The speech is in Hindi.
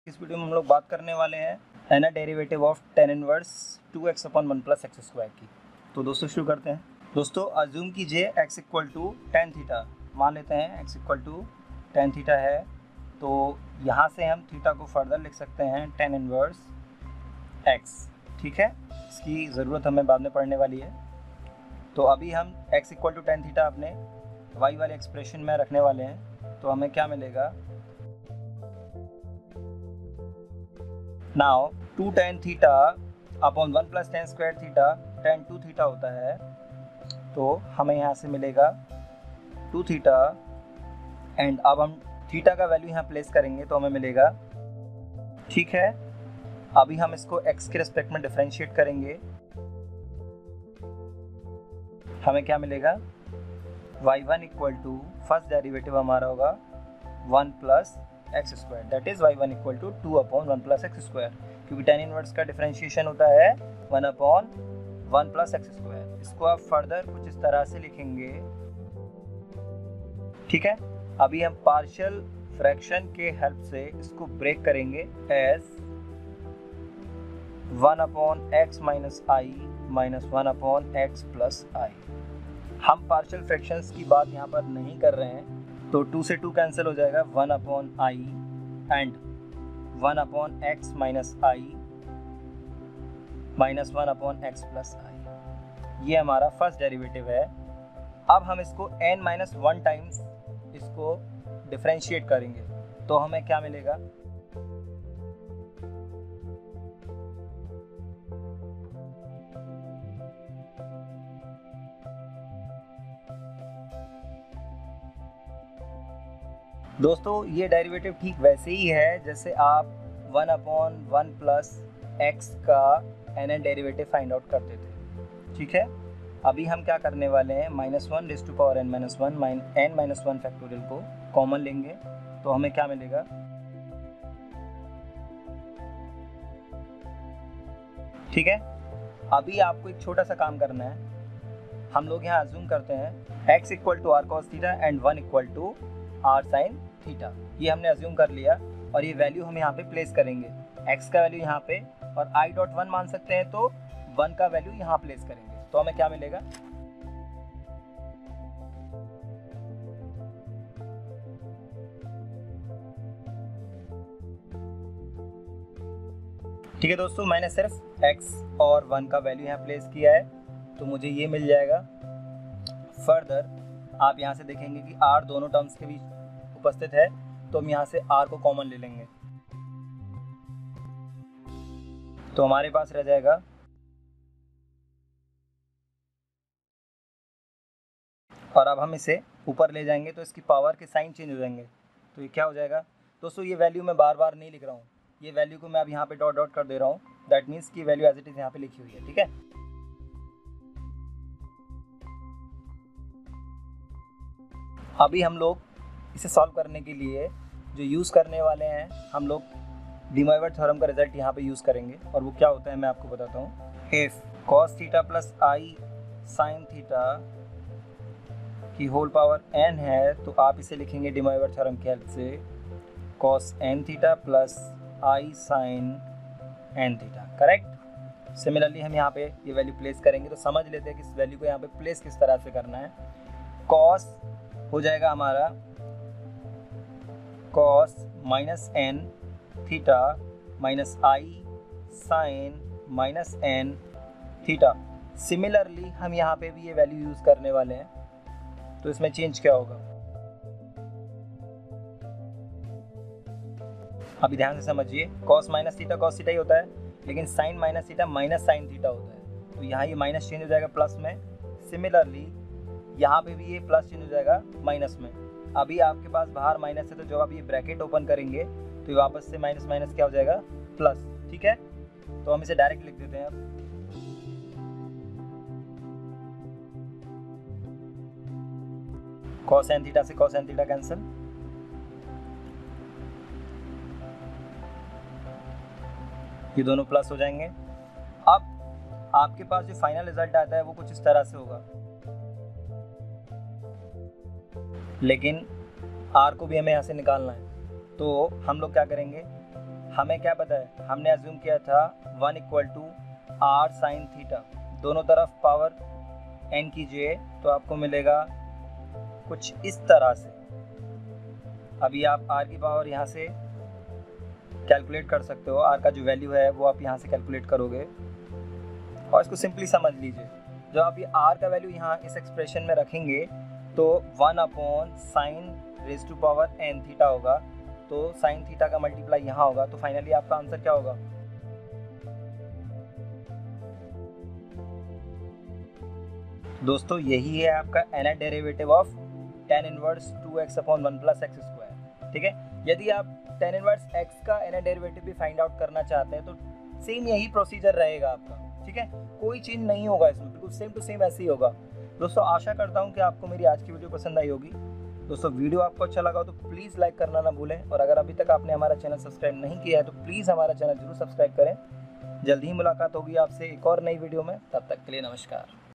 इस वीडियो में हम लोग बात करने वाले हैं एना derivative of tan inverse 2x upon 1 plus x square की। तो दोस्तों शुरू करते हैं। दोस्तों अज्यूम कीजिए x equal to tan theta, मान लेते हैं x equal to tan theta है। तो यहाँ से हम थीटा को फर्दर लिख सकते हैं टेन इनवर्स x, ठीक है। इसकी ज़रूरत हमें बाद में पढ़ने वाली है। तो अभी हम x equal to tan theta अपने y वाले एक्सप्रेशन में रखने वाले हैं। तो हमें क्या मिलेगा, now two tan theta upon 1 plus tan square theta, tan two theta होता है। तो हमें यहाँ से मिलेगा टू थीटा एंड अब हम थीटा का वैल्यू यहाँ प्लेस करेंगे तो हमें मिलेगा, ठीक है। अभी हम इसको x के रिस्पेक्ट में डिफरेंशिएट करेंगे, हमें क्या मिलेगा, y1 equal to first derivative हमारा होगा 1 plus x square, that is y1 equal to 2 upon 1 plus x square, क्योंकि टेन इनवर्स का डिफरेंशिएशन होता है 1 अपॉन 1 प्लस एक्स स्क्वायर। इसको आप फर्दर कुछ इस तरह से लिखेंगे, ठीक है। अभी हम पार्शियल फ्रैक्शन के हेल्प से इसको ब्रेक करेंगे as 1 upon x minus i minus 1 upon x plus i. हम पार्शियल फ्रैक्शंस की बात यहाँ पर नहीं कर रहे हैं, तो 2 से 2 कैंसिल हो जाएगा, 1 upon i and 1 upon x minus i minus 1 upon x plus i. ये हमारा फर्स्ट डेरिवेटिव है। अब हम इसको n माइनस 1 टाइम्स इसको डिफरेंशिएट करेंगे तो हमें क्या मिलेगा, दोस्तों ये डेरिवेटिव ठीक वैसे ही है जैसे आप 1 अपॉन 1 प्लस एक्स का एन डेरिवेटिव फाइंड आउट करते थे, ठीक है। अभी हम क्या करने वाले हैं, minus one raise to power n minus one n minus one factorial को कॉमन लेंगे तो हमें क्या मिलेगा, ठीक है। अभी आपको एक छोटा सा काम करना है, हम लोग यहाँ अज्यूम करते हैं x equal to r cos theta and 1 equal to r sine theta. ये हमने अज्यूम कर लिया और ये वैल्यू हम यहाँ पे प्लेस करेंगे, x का वैल्यू यहाँ पे और i डॉट 1 मान सकते हैं तो 1 का वैल्यू यहाँ प्लेस करेंगे तो हमें क्या मिलेगा, ठीक है दोस्तों। मैंने सिर्फ x और 1 का वैल्यू यहाँ प्लेस किया है तो मुझे ये मिल जाएगा। फर्दर आप यहाँ से देखेंगे कि r दोनों टर्म्स के बीच उपस्थित है तो हम यहाँ से r को कॉमन ले लेंगे तो हमारे पास रह जाएगा, और अब हम इसे ऊपर ले जाएंगे तो इसकी पावर के साइन चेंज हो जाएंगे तो ये क्या हो जाएगा दोस्तों, ये वैल्यू मैं बार बार नहीं लिख रहा हूँ, ये वैल्यू को मैं अब यहाँ पे डॉट डॉट कर दे रहा हूँ, दैट मीन्स की वैल्यू एज इट इज यहाँ पे लिखी हुई है, ठीक है। अभी हम लोग इसे सॉल्व करने के लिए जो यूज़ करने वाले हैं, हम लोग डी मोइवर थ्योरम का रिजल्ट यहाँ पे यूज़ करेंगे और वो क्या होता है मैं आपको बताता हूँ। If cos theta plus i sine theta की होल पावर n है तो आप इसे लिखेंगे डी मोइवर थ्योरम की हेल्प से cos n theta plus i sine n theta, correct. Similarly हम यहाँ पे ये वैल्यू प्लेस करेंगे तो समझ लेते हैं कि इस वैल्यू को यहाँ पे प्लेस किस तरह से करना है। कॉस हो जाएगा हमारा cos minus n theta minus i sine minus n theta. Similarly हम यहाँ पे भी ये वैल्यू यूज़ करने वाले हैं तो इसमें चेंज क्या होगा, अभी ध्यान से समझिए। Cos minus theta cos theta ही होता है, लेकिन sine minus theta minus sine theta होता है तो यहाँ ये माइनस चेंज हो जाएगा प्लस में। सिमिलरली यहाँ पे भी ये प्लस चेंज हो जाएगा माइनस में। अभी आपके पास बाहर माइनस है तो जब आप ये ब्रैकेट ओपन करेंगे तो वापस से माइनस माइनस क्या हो जाएगा प्लस, ठीक है। तो हम इसे डायरेक्ट लिख देते हैं अब, कॉस एन थीटा से कॉस एन थीटा कैंसिल, ये दोनों प्लस हो जाएंगे। अब आपके पास जो फाइनल रिजल्ट आता है वो कुछ इस तरह से होगा, लेकिन r को भी हमें यहाँ से निकालना है तो हम लोग क्या करेंगे, हमें क्या पता है, हमने अज्यूम किया था 1 equal to r sine theta, दोनों तरफ पावर n कीजिए तो आपको मिलेगा कुछ इस तरह से। अभी आप r की पावर यहाँ से कैलकुलेट कर सकते हो, r का जो वैल्यू है वो आप यहाँ से कैलकुलेट करोगे और इसको सिंपली समझ लीजिए। जब आप ये r का वैल्यू यहाँ इस एक्सप्रेशन में रखेंगे तो 1 अपॉन sine raise to power n theta होगा, तो साइन थीटा का मल्टीप्लाई यहाँ होगा, तो फाइनली आपका आंसर क्या होगा? दोस्तों यही है आपका nth derivative of tan inverse 2x upon 1 plus x square. ठीक है, यदि आप tan इनवर्स x का nth डेरिवेटिव भी फाइंड आउट करना चाहते हैं तो सेम यही प्रोसीजर रहेगा आपका। ठीक है, कोई चेंज नहीं होगा इसमें, बिल्कुल सेम टू सेम ऐसे ही होगा। दोस्तों आशा करता हूँ कि आपको मेरी आज की वीडियो पसंद आई होगी। दोस्तों वीडियो आपको अच्छा लगा तो प्लीज़ लाइक करना ना भूलें, और अगर अभी तक आपने हमारा चैनल सब्सक्राइब नहीं किया है तो प्लीज़ हमारा चैनल जरूर सब्सक्राइब करें। जल्दी ही मुलाकात होगी आपसे एक और नई वीडियो में, तब तक के लिए नमस्कार।